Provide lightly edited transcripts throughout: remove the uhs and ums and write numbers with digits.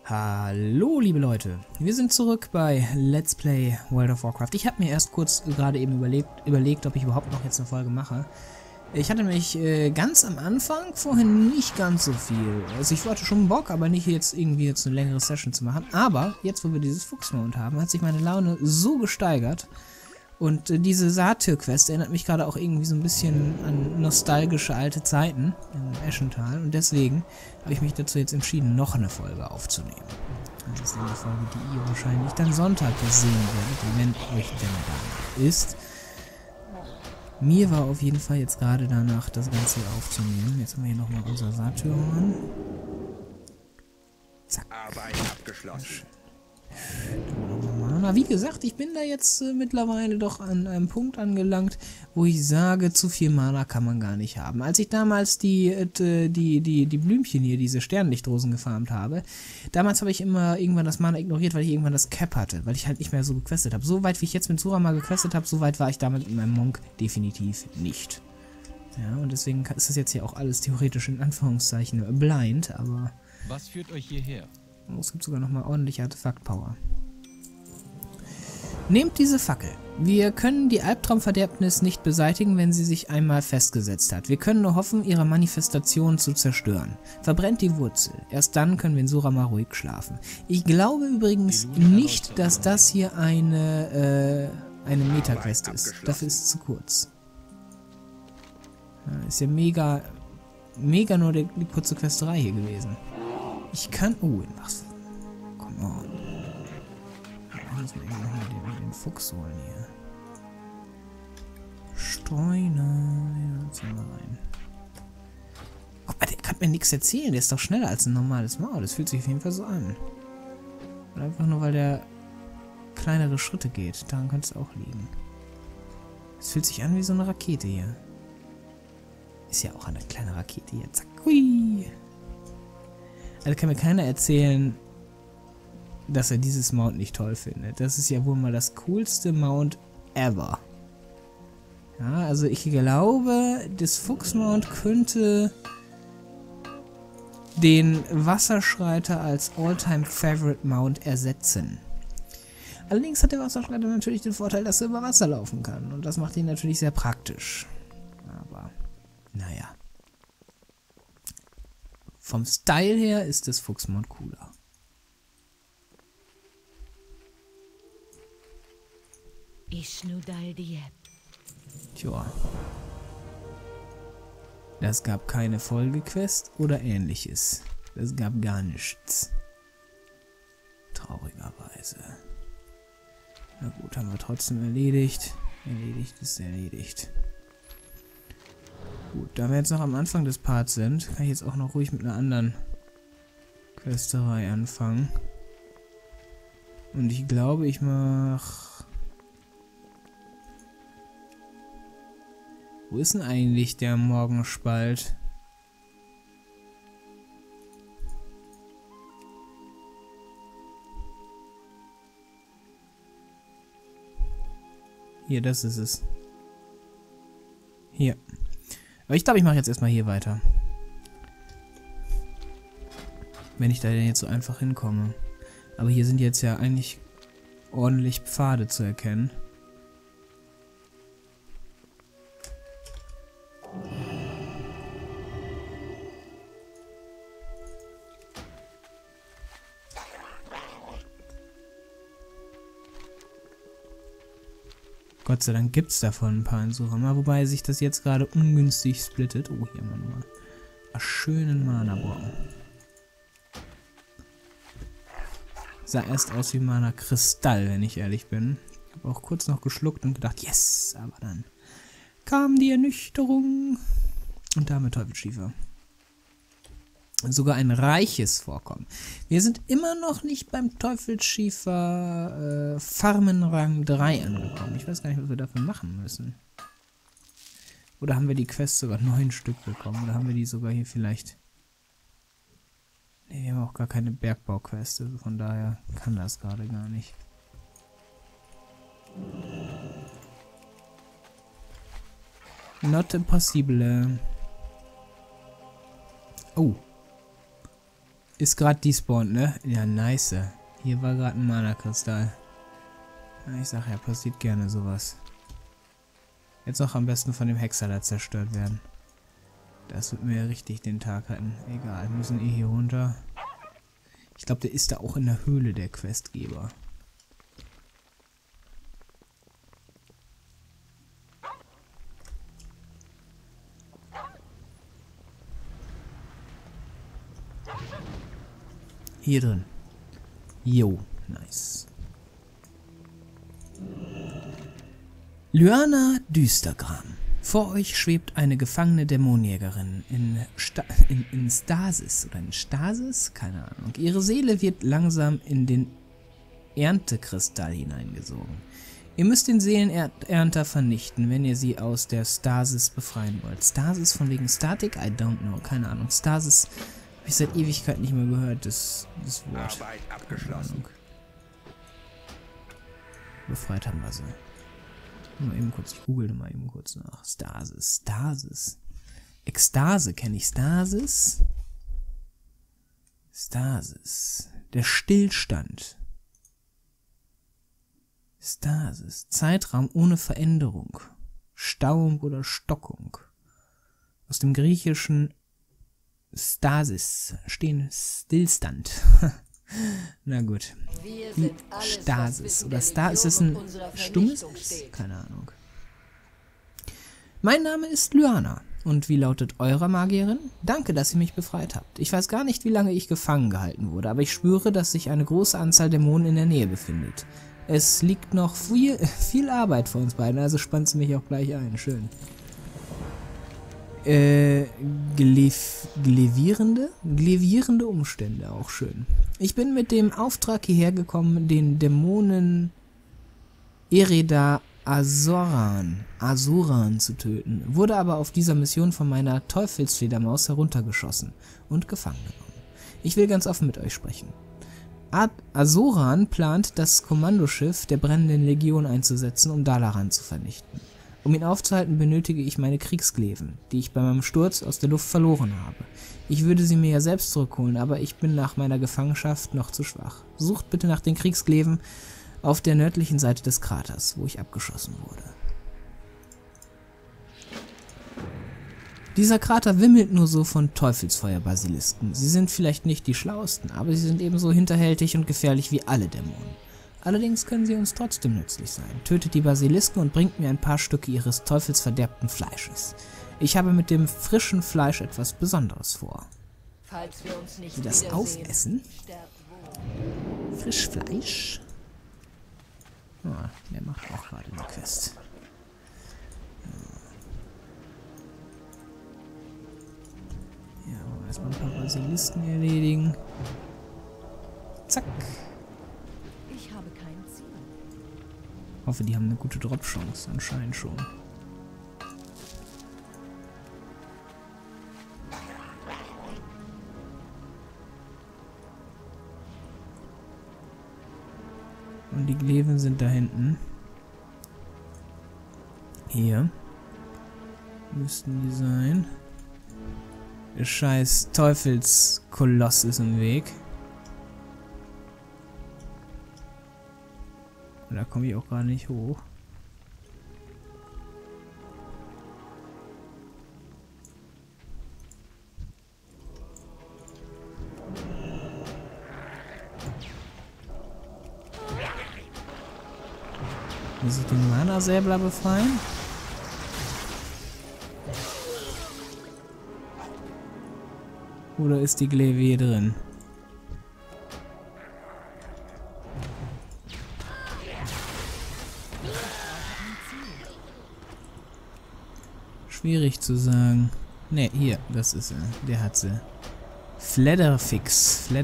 Hallo liebe Leute, wir sind zurück bei Let's Play World of Warcraft. Ich habe mir erst kurz gerade eben überlegt, ob ich überhaupt noch jetzt eine Folge mache. Ich hatte mich ganz am Anfang vorhin nicht ganz so viel. Also ich hatte schon Bock, aber nicht jetzt irgendwie eine längere Session zu machen. Aber jetzt, wo wir dieses Fuchsmond haben, hat sich meine Laune so gesteigert. Und diese Satyr-Quest erinnert mich gerade auch irgendwie so ein bisschen an nostalgische alte Zeiten in Eschental. Und deswegen habe ich mich dazu jetzt entschieden, noch eine Folge aufzunehmen. Das ist eine Folge, die ihr wahrscheinlich dann Sonntag sehen werdet, wenn euch denn danach ist. Mir war auf jeden Fall jetzt gerade danach, das Ganze aufzunehmen. Jetzt haben wir hier nochmal unser Satyrhorn. Zack. Arbeit abgeschlossen. Na, wie gesagt, ich bin da jetzt mittlerweile doch an einem Punkt angelangt, wo ich sage, zu viel Mana kann man gar nicht haben. Als ich damals die Blümchen hier, diese Sternlichtrosen gefarmt habe, damals habe ich immer irgendwann das Mana ignoriert, weil ich irgendwann das Cap hatte, weil ich halt nicht mehr so gequestet habe. So weit, wie ich jetzt mit Surama gequestet habe, so weit war ich damit mit meinem Monk definitiv nicht. Ja, und deswegen ist das jetzt hier auch alles theoretisch in Anführungszeichen blind, aber... Was führt euch hierher? Oh, es gibt sogar nochmal ordentliche Artefakt-Power. Nehmt diese Fackel. Wir können die Albtraumverderbnis nicht beseitigen, wenn sie sich einmal festgesetzt hat. Wir können nur hoffen, ihre Manifestation zu zerstören. Verbrennt die Wurzel. Erst dann können wir in Surama ruhig schlafen. Ich glaube übrigens nicht, dass das hier eine Meta-Quest ist. Dafür ist es zu kurz. Ja, ist ja mega nur die kurze Questerei hier gewesen. Ich kann... Oh, was? Come on. Ich muss mir nochmal den Fuchs holen hier. Streuner. Ja, ziehen wir rein. Guck mal, der kann mir nichts erzählen. Der ist doch schneller als ein normales Maul. Das fühlt sich auf jeden Fall so an. Und einfach nur, weil der kleinere Schritte geht. Daran könnte es auch liegen. Es fühlt sich an wie so eine Rakete hier. Ist ja auch eine kleine Rakete hier. Zack. Hui. Also kann mir keiner erzählen, dass er dieses Mount nicht toll findet. Das ist ja wohl mal das coolste Mount ever. Ja, also ich glaube, das Fuchsmount könnte den Wasserschreiter als All-Time Favorite Mount ersetzen. Allerdings hat der Wasserschreiter natürlich den Vorteil, dass er über Wasser laufen kann. Und das macht ihn natürlich sehr praktisch. Aber, naja. Vom Style her ist das Fuchsmount cooler. Tja. Das gab keine Folgequest oder ähnliches. Das gab gar nichts. Traurigerweise. Na gut, haben wir trotzdem erledigt. Erledigt ist erledigt. Gut, da wir jetzt noch am Anfang des Parts sind, kann ich jetzt auch noch ruhig mit einer anderen Questerei anfangen. Und ich glaube, ich mache... Wo ist denn eigentlich der Morgenspalt? Hier, das ist es. Hier. Aber ich glaube, ich mache jetzt erstmal hier weiter. Wenn ich da jetzt so einfach hinkomme. Aber hier sind jetzt ja eigentlich ordentlich Pfade zu erkennen. Gott sei Dank gibt es davon ein paar in Surama, wobei sich das jetzt gerade ungünstig splittet. Oh, hier haben wir nochmal einen schönen Mana-Brocken. Sah erst aus wie Mana-Kristall, wenn ich ehrlich bin. Ich habe auch kurz noch geschluckt und gedacht, yes, aber dann kam die Ernüchterung. Und damit Teufelsschiefer. Sogar ein reiches Vorkommen. Wir sind immer noch nicht beim Teufelsschiefer Farmenrang 3 angekommen. Ich weiß gar nicht, was wir dafür machen müssen. Oder haben wir die Quest sogar 9 Stück bekommen? Oder haben wir die sogar hier vielleicht... Ne, wir haben auch gar keine Bergbauquest. Also von daher kann das gerade gar nicht. Not impossible. Oh. ist gerade despawned, ne? Ja, nice. Hier war gerade ein Mana-Kristall. Ja, ich sag ja, passiert gerne sowas. Jetzt noch am besten von dem Hexer da zerstört werden. Das wird mir ja richtig den Tag retten. Egal, wir müssen eh hier runter. Ich glaube, der ist da auch in der Höhle, der Questgeber. Hier drin. Jo, nice. Lyanna Düstergram. Vor euch schwebt eine gefangene Dämonenjägerin in Stasis oder in Stasis? Keine Ahnung. Ihre Seele wird langsam in den Erntekristall hineingesogen. Ihr müsst den Seelenernter vernichten, wenn ihr sie aus der Stasis befreien wollt. Stasis von wegen Statik? I don't know. Keine Ahnung. Stasis habe ich seit Ewigkeit nicht mehr gehört, das Wort. Arbeit abgeschlossen. Befreit haben wir sie. Mal eben kurz, ich google mal eben kurz nach. Stasis, Stasis. Ekstase kenne ich. Stasis. Stasis. Der Stillstand. Stasis. Zeitraum ohne Veränderung. Stauung oder Stockung. Aus dem griechischen Stasis. Stehen Stillstand. Na gut. Die Stasis. Oder Stasis, ist das ein stummes? Keine Ahnung. Mein Name ist Lyanna. Und wie lautet eure Magierin? Danke, dass ihr mich befreit habt. Ich weiß gar nicht, wie lange ich gefangen gehalten wurde, aber ich schwöre, dass sich eine große Anzahl Dämonen in der Nähe befindet. Es liegt noch viel Arbeit vor uns beiden, also spannt sie mich auch gleich ein. Schön. Glevierende Umstände, auch schön. Ich bin mit dem Auftrag hierher gekommen, den Dämonen Ereda Azuran zu töten, wurde aber auf dieser Mission von meiner Teufelsfledermaus heruntergeschossen und gefangen genommen. Ich will ganz offen mit euch sprechen. Azuran plant, das Kommandoschiff der brennenden Legion einzusetzen, um Dalaran zu vernichten. Um ihn aufzuhalten, benötige ich meine Kriegsgleven, die ich bei meinem Sturz aus der Luft verloren habe. Ich würde sie mir ja selbst zurückholen, aber ich bin nach meiner Gefangenschaft noch zu schwach. Sucht bitte nach den Kriegsgleven auf der nördlichen Seite des Kraters, wo ich abgeschossen wurde. Dieser Krater wimmelt nur so von Teufelsfeuerbasilisken. Sie sind vielleicht nicht die schlauesten, aber sie sind ebenso hinterhältig und gefährlich wie alle Dämonen. Allerdings können sie uns trotzdem nützlich sein. Tötet die Basilisken und bringt mir ein paar Stücke ihres teufelsverderbten Fleisches. Ich habe mit dem frischen Fleisch etwas Besonderes vor. Falls wir uns nicht Sie das wiedersehen, aufessen? sterbt Frischfleisch? Ah, der macht auch gerade eine Quest. Ja, wollen wir erstmal ein paar Basilisken erledigen. Zack. Ich habe kein Ziel. Hoffe, die haben eine gute Drop-Chance. Anscheinend schon. Und die Gleven sind da hinten. Hier. Müssten die sein. Der scheiß Teufelskoloss ist im Weg. Und da komme ich auch gar nicht hoch. Muss ich den Mana-Säbler befreien? Oder ist die Glaive hier drin? Schwierig zu sagen. Ne, hier, das ist er. Der hat sie. Flederfix.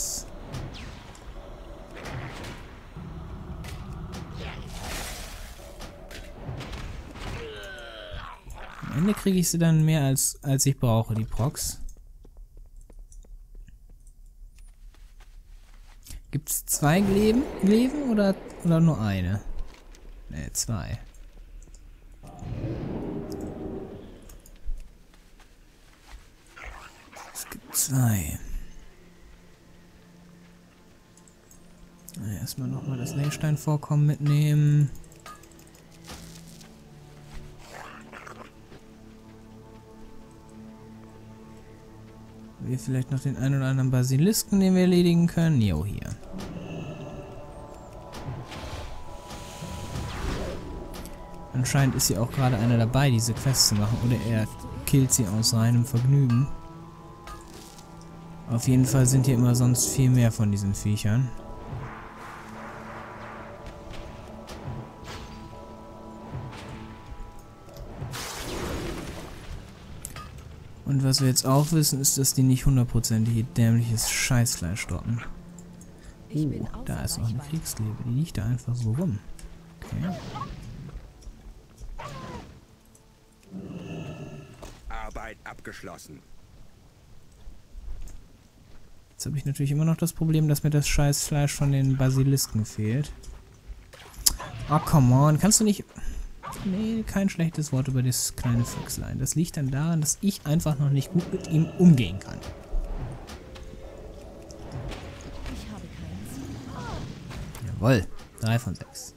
Am Ende kriege ich sie dann mehr als ich brauche, die Procs. Gibt es zwei Gleven oder nur eine? Ne, zwei. Es gibt zwei. Erstmal nochmal das Leystein-Vorkommen mitnehmen. Wir vielleicht noch den einen oder anderen Basilisken, den wir erledigen können. Jo, hier. Anscheinend ist hier auch gerade einer dabei, diese Quest zu machen. Oder er killt sie aus reinem Vergnügen. Auf jeden Fall sind hier immer sonst viel mehr von diesen Viechern. Und was wir jetzt auch wissen, ist, dass die nicht hundertprozentig dämliches Scheißfleisch droppen. Da ist noch eine Kriegsliebe. Die liegt da einfach so rum. Okay. Arbeit abgeschlossen. Jetzt habe ich natürlich immer noch das Problem, dass mir das Scheißfleisch von den Basilisken fehlt. Oh, come on. Kannst du nicht... Nee, kein schlechtes Wort über das kleine Füchslein. Das liegt dann daran, dass ich einfach noch nicht gut mit ihm umgehen kann. Ich habe keinen Ziel. Jawohl. 3 von 6.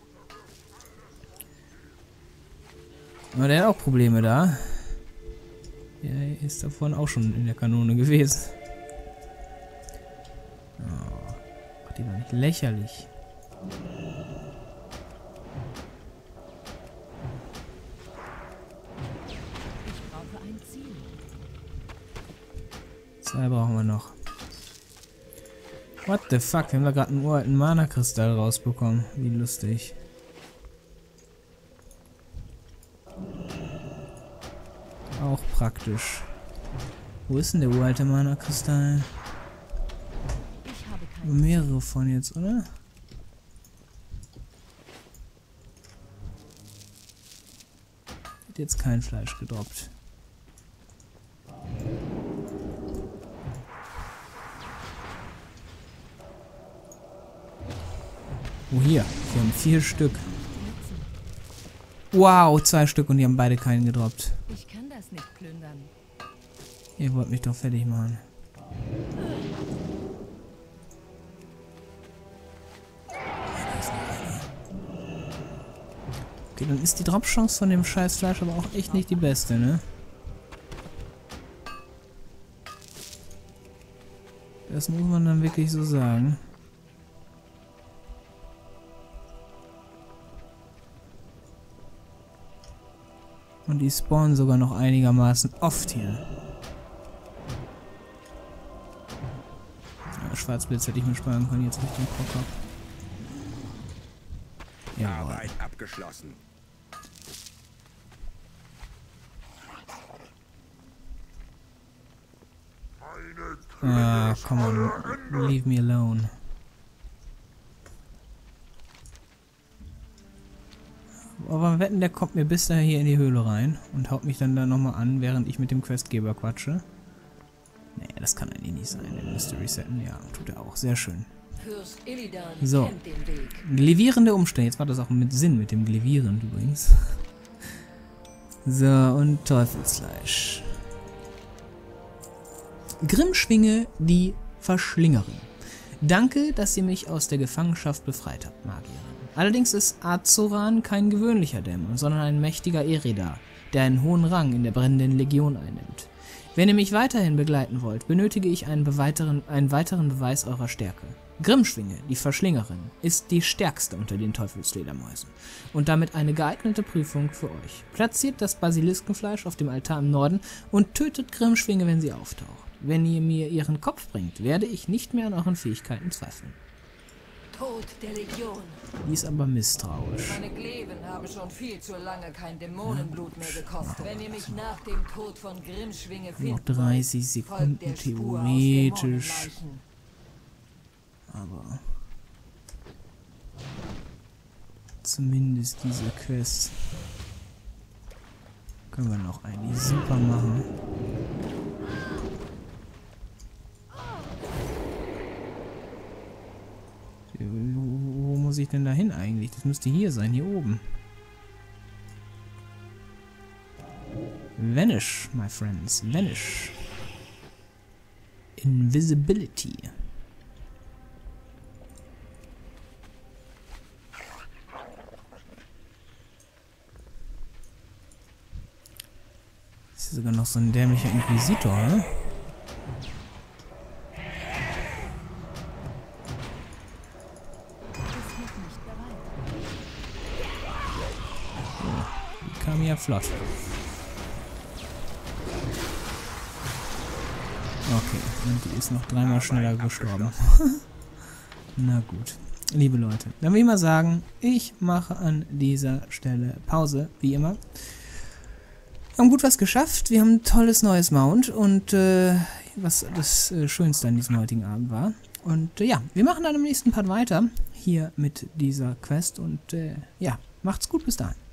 Aber der hat auch Probleme da. Der ist davon auch schon in der Kanone gewesen. Oh, mach die doch nicht lächerlich. Ich brauche ein Ziel. 2 brauchen wir noch. What the fuck? Wir haben da gerade einen uralten Mana-Kristall rausbekommen. Wie lustig. Auch praktisch. Wo ist denn der uralte Mana-Kristall? Ich habe Nur keinen mehrere von jetzt, oder? Hat jetzt kein Fleisch gedroppt. Oh, hier. Wir haben 4 Stück. Wow, 2 Stück und die haben beide keinen gedroppt. Ich kann das nicht plündern. Ihr wollt mich doch fertig machen. Okay, dann ist die Dropchance von dem Scheißfleisch aber auch echt nicht die beste, ne? Das muss man dann wirklich so sagen. Und die spawnen sogar noch einigermaßen oft hier. Ja, Schwarzblitz hätte ich mir sparen können, jetzt Richtung Krokop. Jawohl. Arbeit abgeschlossen. Ah, come on. Leave me alone. Aber wetten, der kommt mir bis dahin hier in die Höhle rein und haut mich dann da nochmal an, während ich mit dem Questgeber quatsche. Nee, das kann eigentlich nicht sein. Der müsste resetten. Ja, tut er auch. Sehr schön. Fürst Illidan So. kennt den Weg. Glivierende Umstände. Jetzt war das auch mit Sinn mit dem Glivieren übrigens. So, und Teufelsfleisch. Grimmschwinge, die Verschlingerin. Danke, dass ihr mich aus der Gefangenschaft befreit habt, Magierin. Allerdings ist Azoran kein gewöhnlicher Dämon, sondern ein mächtiger Eredar, der einen hohen Rang in der brennenden Legion einnimmt. Wenn ihr mich weiterhin begleiten wollt, benötige ich einen weiteren Beweis eurer Stärke. Grimmschwinge, die Verschlingerin, ist die stärkste unter den Teufelsfledermäusen und damit eine geeignete Prüfung für euch. Platziert das Basiliskenfleisch auf dem Altar im Norden und tötet Grimmschwinge, wenn sie auftaucht. Wenn ihr mir ihren Kopf bringt, werde ich nicht mehr an euren Fähigkeiten zweifeln. Tod der Legion. Die ist aber misstrauisch. Meine Gleven haben schon viel zu lange kein Dämonenblut mehr gekostet. Wenn ihr mich nach dem Tod von Grimmschwinge findet, Noch 30 Sekunden theoretisch. Aber zumindest diese Quest können wir noch eigentlich super machen. Wo muss ich denn da hin eigentlich? Das müsste hier sein, hier oben. Vanish, my friends. Vanish. Invisibility. ist sogar noch so ein dämlicher Inquisitor, ne? Die kam ja flott. Okay, und die ist noch dreimal schneller gestorben. Na gut. Liebe Leute, dann will ich mal sagen, ich mache an dieser Stelle Pause, wie immer. Wir haben gut was geschafft, wir haben ein tolles neues Mount und was das Schönste an diesem heutigen Abend war. Und ja, wir machen dann im nächsten Part weiter, hier mit dieser Quest und ja, macht's gut bis dahin.